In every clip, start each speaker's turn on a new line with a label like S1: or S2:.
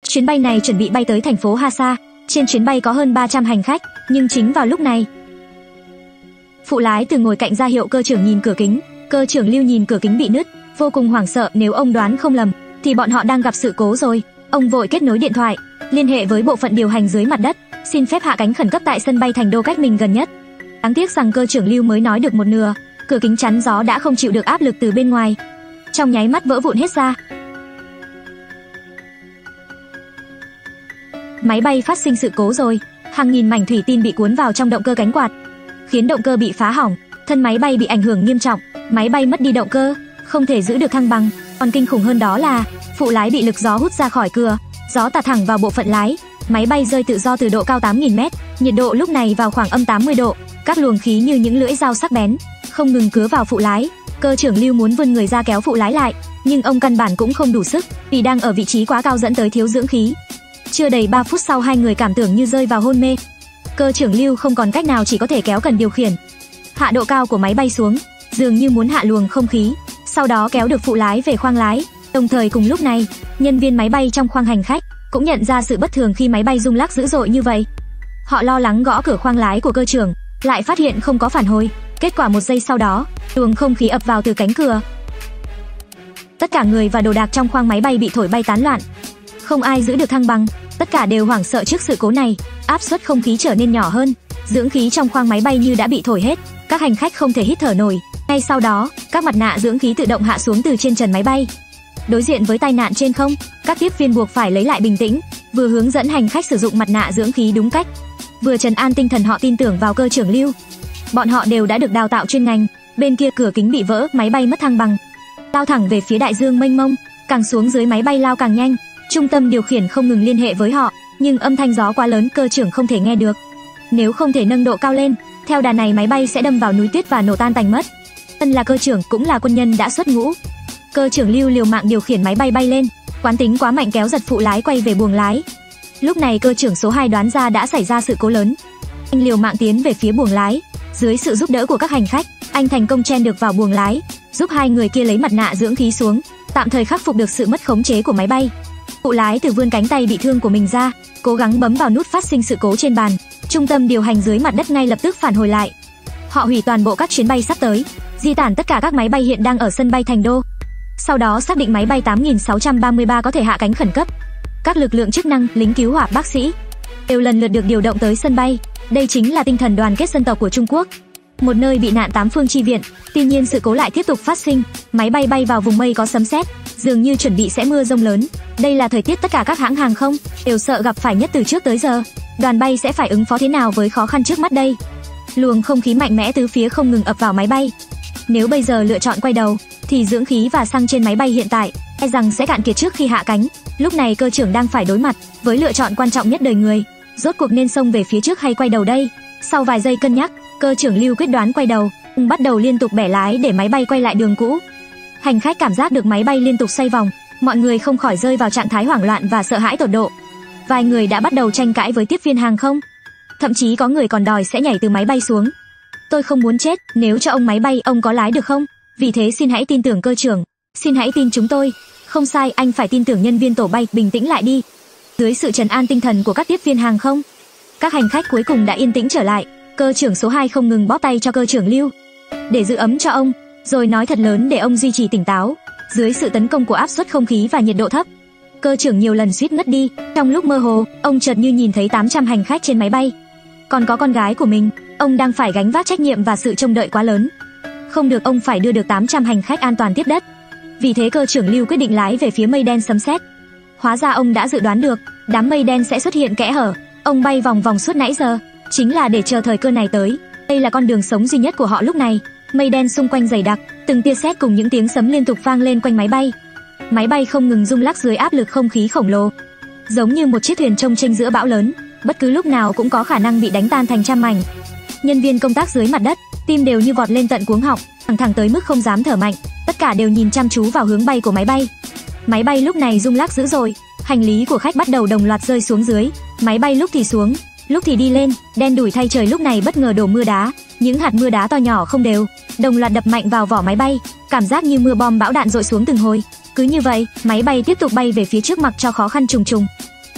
S1: Chuyến bay này chuẩn bị bay tới thành phố Hasa. Trên chuyến bay có hơn 300 hành khách, nhưng chính vào lúc này, phụ lái từ ngồi cạnh ra hiệu cơ trưởng nhìn cửa kính. Cơ trưởng Lưu nhìn cửa kính bị nứt, vô cùng hoảng sợ. Nếu ông đoán không lầm thì bọn họ đang gặp sự cố rồi. Ông vội kết nối điện thoại, liên hệ với bộ phận điều hành dưới mặt đất, xin phép hạ cánh khẩn cấp tại sân bay Thành Đô cách mình gần nhất. Đáng tiếc rằng cơ trưởng Lưu mới nói được một nửa, cửa kính chắn gió đã không chịu được áp lực từ bên ngoài, trong nháy mắt vỡ vụn hết ra. Máy bay phát sinh sự cố rồi, hàng nghìn mảnh thủy tinh bị cuốn vào trong động cơ cánh quạt, khiến động cơ bị phá hỏng, thân máy bay bị ảnh hưởng nghiêm trọng, máy bay mất đi động cơ, không thể giữ được thăng bằng. Còn kinh khủng hơn đó là phụ lái bị lực gió hút ra khỏi cửa, gió tạt thẳng vào bộ phận lái, máy bay rơi tự do từ độ cao 8.000m, nhiệt độ lúc này vào khoảng âm 80 độ, các luồng khí như những lưỡi dao sắc bén không ngừng cứa vào phụ lái. Cơ trưởng Lưu muốn vươn người ra kéo phụ lái lại, nhưng ông căn bản cũng không đủ sức, vì đang ở vị trí quá cao dẫn tới thiếu dưỡng khí. Chưa đầy 3 phút sau, hai người cảm tưởng như rơi vào hôn mê. Cơ trưởng Lưu không còn cách nào, chỉ có thể kéo cần điều khiển hạ độ cao của máy bay xuống, dường như muốn hạ luồng không khí, sau đó kéo được phụ lái về khoang lái. Đồng thời cùng lúc này, nhân viên máy bay trong khoang hành khách cũng nhận ra sự bất thường khi máy bay rung lắc dữ dội như vậy. Họ lo lắng gõ cửa khoang lái của cơ trưởng, lại phát hiện không có phản hồi. Kết quả 1 giây sau đó, luồng không khí ập vào từ cánh cửa. Tất cả người và đồ đạc trong khoang máy bay bị thổi bay tán loạn, không ai giữ được thăng bằng, tất cả đều hoảng sợ trước sự cố này. Áp suất không khí trở nên nhỏ hơn, dưỡng khí trong khoang máy bay như đã bị thổi hết, các hành khách không thể hít thở nổi. Ngay sau đó, các mặt nạ dưỡng khí tự động hạ xuống từ trên trần máy bay. Đối diện với tai nạn trên không, các tiếp viên buộc phải lấy lại bình tĩnh, vừa hướng dẫn hành khách sử dụng mặt nạ dưỡng khí đúng cách, vừa trấn an tinh thần họ tin tưởng vào cơ trưởng Lưu. Bọn họ đều đã được đào tạo chuyên ngành. Bên kia cửa kính bị vỡ, máy bay mất thăng bằng, lao thẳng về phía đại dương mênh mông, càng xuống dưới máy bay lao càng nhanh. Trung tâm điều khiển không ngừng liên hệ với họ, nhưng âm thanh gió quá lớn, cơ trưởng không thể nghe được. Nếu không thể nâng độ cao lên, theo đà này máy bay sẽ đâm vào núi tuyết và nổ tan tành mất. Thân là cơ trưởng cũng là quân nhân đã xuất ngũ, cơ trưởng Lưu liều mạng điều khiển máy bay bay lên, quán tính quá mạnh kéo giật phụ lái quay về buồng lái. Lúc này cơ trưởng số 2 đoán ra đã xảy ra sự cố lớn. Anh liều mạng tiến về phía buồng lái, dưới sự giúp đỡ của các hành khách, anh thành công chen được vào buồng lái, giúp hai người kia lấy mặt nạ dưỡng khí xuống, tạm thời khắc phục được sự mất khống chế của máy bay. Phụ lái từ vươn cánh tay bị thương của mình ra, cố gắng bấm vào nút phát sinh sự cố trên bàn. Trung tâm điều hành dưới mặt đất ngay lập tức phản hồi lại. Họ hủy toàn bộ các chuyến bay sắp tới, di tản tất cả các máy bay hiện đang ở sân bay Thành Đô. Sau đó xác định máy bay 8633 có thể hạ cánh khẩn cấp. Các lực lượng chức năng, lính cứu hỏa, bác sĩ đều lần lượt được điều động tới sân bay. Đây chính là tinh thần đoàn kết dân tộc của Trung Quốc, một nơi bị nạn 8 phương chi viện. Tuy nhiên sự cố lại tiếp tục phát sinh, máy bay bay vào vùng mây có sấm sét, dường như chuẩn bị sẽ mưa rông lớn. Đây là thời tiết tất cả các hãng hàng không đều sợ gặp phải nhất từ trước tới giờ. Đoàn bay sẽ phải ứng phó thế nào với khó khăn trước mắt đây? Luồng không khí mạnh mẽ tứ phía không ngừng ập vào máy bay. Nếu bây giờ lựa chọn quay đầu, thì dưỡng khí và xăng trên máy bay hiện tại e rằng sẽ cạn kiệt trước khi hạ cánh. Lúc này cơ trưởng đang phải đối mặt với lựa chọn quan trọng nhất đời người. Rốt cuộc nên xông về phía trước hay quay đầu đây? Sau vài giây cân nhắc, cơ trưởng Lưu quyết đoán quay đầu. Ông bắt đầu liên tục bẻ lái để máy bay quay lại đường cũ. Hành khách cảm giác được máy bay liên tục xoay vòng, mọi người không khỏi rơi vào trạng thái hoảng loạn và sợ hãi tột độ. Vài người đã bắt đầu tranh cãi với tiếp viên hàng không, thậm chí có người còn đòi sẽ nhảy từ máy bay xuống. Tôi không muốn chết, nếu cho ông máy bay ông có lái được không? Vì thế xin hãy tin tưởng cơ trưởng, xin hãy tin chúng tôi. Không sai, anh phải tin tưởng nhân viên tổ bay, bình tĩnh lại đi. Dưới sự trấn an tinh thần của các tiếp viên hàng không, các hành khách cuối cùng đã yên tĩnh trở lại. Cơ trưởng số 2 không ngừng bóp tay cho cơ trưởng Lưu để giữ ấm cho ông, rồi nói thật lớn để ông duy trì tỉnh táo. Dưới sự tấn công của áp suất không khí và nhiệt độ thấp, cơ trưởng nhiều lần suýt ngất đi. Trong lúc mơ hồ, ông chợt như nhìn thấy 800 hành khách trên máy bay, còn có con gái của mình. Ông đang phải gánh vác trách nhiệm và sự trông đợi quá lớn. Không được, ông phải đưa được 800 hành khách an toàn tiếp đất. Vì thế cơ trưởng Lưu quyết định lái về phía mây đen sấm sét. Hóa ra ông đã dự đoán được đám mây đen sẽ xuất hiện kẽ hở. Ông bay vòng vòng suốt nãy giờ, chính là để chờ thời cơ này tới. Đây là con đường sống duy nhất của họ lúc này. Mây đen xung quanh dày đặc, từng tia sét cùng những tiếng sấm liên tục vang lên quanh máy bay. Máy bay không ngừng rung lắc dưới áp lực không khí khổng lồ, giống như một chiếc thuyền trông chênh giữa bão lớn, bất cứ lúc nào cũng có khả năng bị đánh tan thành trăm mảnh. Nhân viên công tác dưới mặt đất, tim đều như vọt lên tận cuống họng, thẳng tới mức không dám thở mạnh. Tất cả đều nhìn chăm chú vào hướng bay của máy bay. Máy bay lúc này rung lắc dữ dội, hành lý của khách bắt đầu đồng loạt rơi xuống dưới. Máy bay lúc thì xuống, lúc thì đi lên, đen đủi thay trời lúc này bất ngờ đổ mưa đá. Những hạt mưa đá to nhỏ không đều, đồng loạt đập mạnh vào vỏ máy bay, cảm giác như mưa bom bão đạn dội xuống từng hồi. Cứ như vậy, máy bay tiếp tục bay về phía trước mặc cho khó khăn trùng trùng.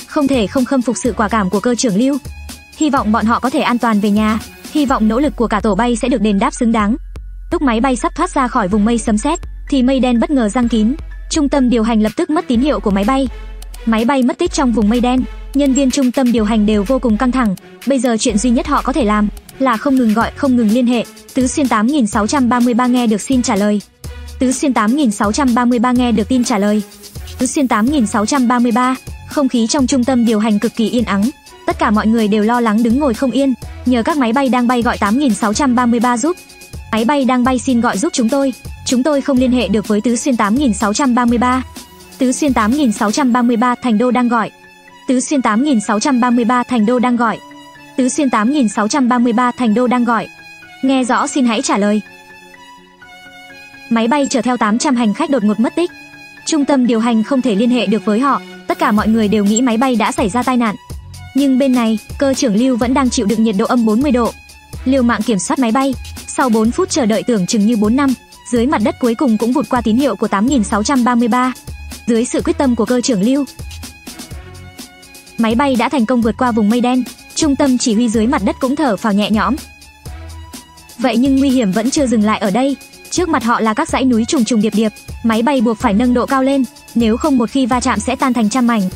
S1: không thể không khâm phục sự quả cảm của cơ trưởng Lưu. Hy vọng bọn họ có thể an toàn về nhà, hy vọng nỗ lực của cả tổ bay sẽ được đền đáp xứng đáng. Lúc máy bay sắp thoát ra khỏi vùng mây sấm sét, thì mây đen bất ngờ giăng kín. Trung tâm điều hành lập tức mất tín hiệu của máy bay. Máy bay mất tích trong vùng mây đen, nhân viên trung tâm điều hành đều vô cùng căng thẳng. Bây giờ chuyện duy nhất họ có thể làm là không ngừng gọi, không ngừng liên hệ. Tứ Xuyên 8633 nghe được xin trả lời. Tứ Xuyên 8633 nghe được tin trả lời. Tứ Xuyên 8633, không khí trong trung tâm điều hành cực kỳ yên ắng. Tất cả mọi người đều lo lắng đứng ngồi không yên, nhờ các máy bay đang bay gọi 8633 giúp. Máy bay đang bay xin gọi giúp chúng tôi không liên hệ được với Tứ Xuyên 8633. Tứ Xuyên 8633 Thành Đô đang gọi. Tứ Xuyên 8633 Thành Đô đang gọi. Tứ Xuyên 8633 Thành Đô đang gọi. Nghe rõ xin hãy trả lời. Máy bay chở theo 800 hành khách đột ngột mất tích. Trung tâm điều hành không thể liên hệ được với họ, tất cả mọi người đều nghĩ máy bay đã xảy ra tai nạn. Nhưng bên này, cơ trưởng Lưu vẫn đang chịu đựng nhiệt độ âm 40 độ. Liều mạng kiểm soát máy bay, sau 4 phút chờ đợi tưởng chừng như 4 năm, dưới mặt đất cuối cùng cũng vụt qua tín hiệu của 8633. Dưới sự quyết tâm của cơ trưởng Lưu, máy bay đã thành công vượt qua vùng mây đen, trung tâm chỉ huy dưới mặt đất cũng thở phào nhẹ nhõm. Vậy nhưng nguy hiểm vẫn chưa dừng lại ở đây, trước mặt họ là các dãy núi trùng trùng điệp điệp, máy bay buộc phải nâng độ cao lên, nếu không một khi va chạm sẽ tan thành trăm mảnh.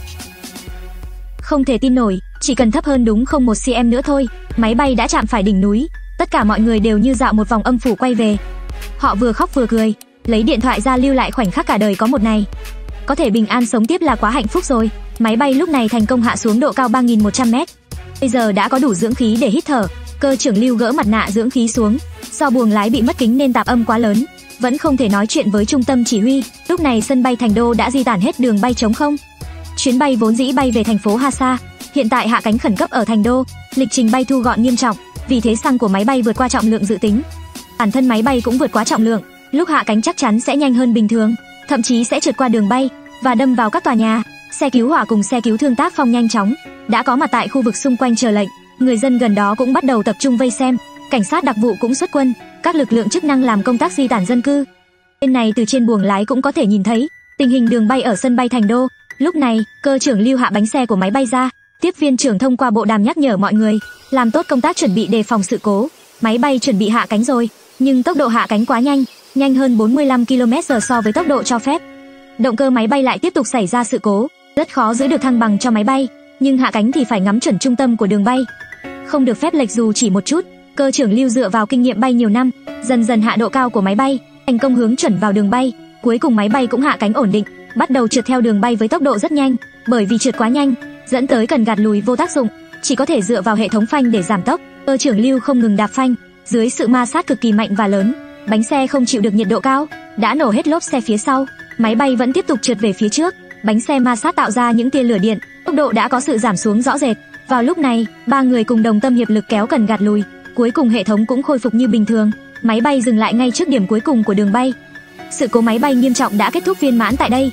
S1: Không thể tin nổi, chỉ cần thấp hơn đúng không 1 cm nữa thôi, máy bay đã chạm phải đỉnh núi. Tất cả mọi người đều như dạo một vòng âm phủ quay về. Họ vừa khóc vừa cười, lấy điện thoại ra lưu lại khoảnh khắc cả đời có một này. Có thể bình an sống tiếp là quá hạnh phúc rồi. Máy bay lúc này thành công hạ xuống độ cao 3.100m. Bây giờ đã có đủ dưỡng khí để hít thở. Cơ trưởng Lưu gỡ mặt nạ dưỡng khí xuống. Do buồng lái bị mất kính nên tạp âm quá lớn, vẫn không thể nói chuyện với trung tâm chỉ huy. Lúc này sân bay Thành Đô đã di tản hết đường bay trống không. Chuyến bay vốn dĩ bay về thành phố Hasa, hiện tại hạ cánh khẩn cấp ở Thành Đô. Lịch trình bay thu gọn nghiêm trọng, vì thế xăng của máy bay vượt qua trọng lượng dự tính. Bản thân máy bay cũng vượt quá trọng lượng, lúc hạ cánh chắc chắn sẽ nhanh hơn bình thường, thậm chí sẽ trượt qua đường bay và đâm vào các tòa nhà. Xe cứu hỏa cùng xe cứu thương tác phong nhanh chóng đã có mặt tại khu vực xung quanh chờ lệnh. Người dân gần đó cũng bắt đầu tập trung vây xem, cảnh sát đặc vụ cũng xuất quân, các lực lượng chức năng làm công tác di tản dân cư. Bên này từ trên buồng lái cũng có thể nhìn thấy tình hình đường bay ở sân bay Thành Đô. Lúc này, cơ trưởng Lưu hạ bánh xe của máy bay ra, tiếp viên trưởng thông qua bộ đàm nhắc nhở mọi người làm tốt công tác chuẩn bị đề phòng sự cố. Máy bay chuẩn bị hạ cánh rồi, nhưng tốc độ hạ cánh quá nhanh, nhanh hơn 45 km/h so với tốc độ cho phép. Động cơ máy bay lại tiếp tục xảy ra sự cố, rất khó giữ được thăng bằng cho máy bay, nhưng hạ cánh thì phải ngắm chuẩn trung tâm của đường bay, không được phép lệch dù chỉ một chút. Cơ trưởng Lưu dựa vào kinh nghiệm bay nhiều năm, dần dần hạ độ cao của máy bay, thành công hướng chuẩn vào đường bay. Cuối cùng máy bay cũng hạ cánh ổn định, bắt đầu trượt theo đường bay với tốc độ rất nhanh. Bởi vì trượt quá nhanh, dẫn tới cần gạt lùi vô tác dụng, chỉ có thể dựa vào hệ thống phanh để giảm tốc. Cơ trưởng Lưu không ngừng đạp phanh, dưới sự ma sát cực kỳ mạnh và lớn, bánh xe không chịu được nhiệt độ cao, đã nổ hết lốp xe phía sau. Máy bay vẫn tiếp tục trượt về phía trước, bánh xe ma sát tạo ra những tia lửa điện, tốc độ đã có sự giảm xuống rõ rệt. Vào lúc này, ba người cùng đồng tâm hiệp lực kéo cần gạt lùi, cuối cùng hệ thống cũng khôi phục như bình thường. Máy bay dừng lại ngay trước điểm cuối cùng của đường bay. Sự cố máy bay nghiêm trọng đã kết thúc viên mãn tại đây.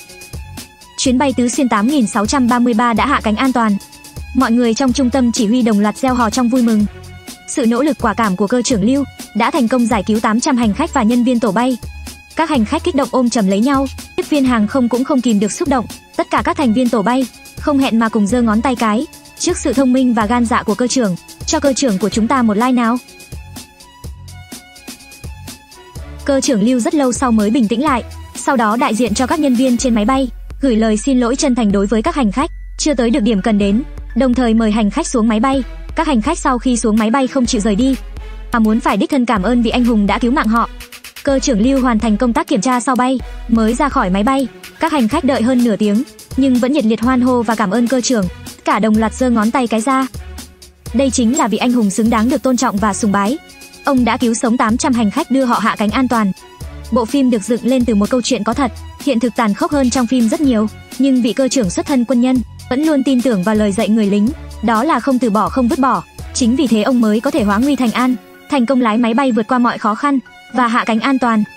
S1: Chuyến bay Tứ Xuyên 8633 đã hạ cánh an toàn. Mọi người trong trung tâm chỉ huy đồng loạt reo hò trong vui mừng. Sự nỗ lực quả cảm của cơ trưởng Lưu đã thành công giải cứu 800 hành khách và nhân viên tổ bay. Các hành khách kích động ôm chầm lấy nhau, tiếp viên hàng không cũng không kìm được xúc động. Tất cả các thành viên tổ bay không hẹn mà cùng giơ ngón tay cái trước sự thông minh và gan dạ của cơ trưởng. Cho cơ trưởng của chúng ta một like nào. Cơ trưởng Lưu rất lâu sau mới bình tĩnh lại, sau đó đại diện cho các nhân viên trên máy bay gửi lời xin lỗi chân thành đối với các hành khách chưa tới được điểm cần đến, đồng thời mời hành khách xuống máy bay. Các hành khách sau khi xuống máy bay không chịu rời đi, mà muốn phải đích thân cảm ơn vị anh hùng đã cứu mạng họ. Cơ trưởng Lưu hoàn thành công tác kiểm tra sau bay mới ra khỏi máy bay. Các hành khách đợi hơn nửa tiếng nhưng vẫn nhiệt liệt hoan hô và cảm ơn cơ trưởng, cả đồng loạt giơ ngón tay cái ra. Đây chính là vị anh hùng xứng đáng được tôn trọng và sùng bái. Ông đã cứu sống 800 hành khách, đưa họ hạ cánh an toàn. Bộ phim được dựng lên từ một câu chuyện có thật, hiện thực tàn khốc hơn trong phim rất nhiều, nhưng vị cơ trưởng xuất thân quân nhân vẫn luôn tin tưởng vào lời dạy người lính, đó là không từ bỏ, không vứt bỏ. Chính vì thế ông mới có thể hóa nguy thành an, thành công lái máy bay vượt qua mọi khó khăn và hạ cánh an toàn.